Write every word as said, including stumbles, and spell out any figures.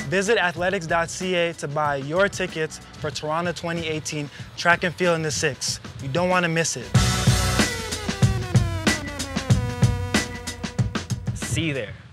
Visit athletics dot c a to buy your tickets for Toronto twenty eighteen Track and Field in the Six. You don't want to miss it. See you there.